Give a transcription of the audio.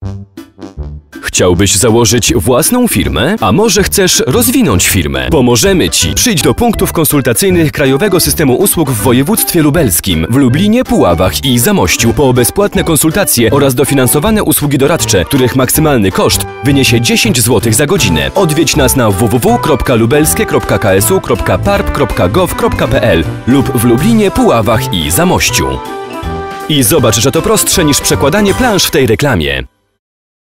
Chciałbyś założyć własną firmę? A może chcesz rozwinąć firmę? Pomożemy Ci! Przyjdź do punktów konsultacyjnych Krajowego Systemu Usług w województwie lubelskim, w Lublinie, Puławach i Zamościu po bezpłatne konsultacje oraz dofinansowane usługi doradcze, których maksymalny koszt wyniesie 10 zł za godzinę. Odwiedź nas na www.lubelskie.ksu.parp.gov.pl lub w Lublinie, Puławach i Zamościu. I zobacz, że to prostsze niż przekładanie plansz w tej reklamie.